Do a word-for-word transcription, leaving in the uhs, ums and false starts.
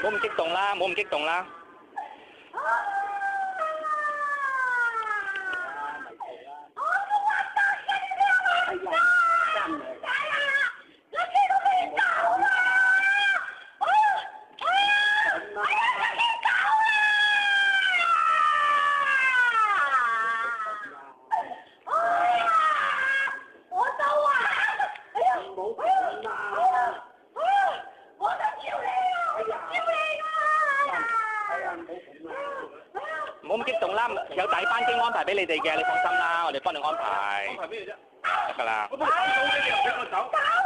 冇咁激動啦，冇咁激動啦。唔好咁激動啦，有大班機安排俾你哋嘅，你放心啦，我哋幫你安排。安排咩啫？得㗎啦。我幫你走，你又俾我走。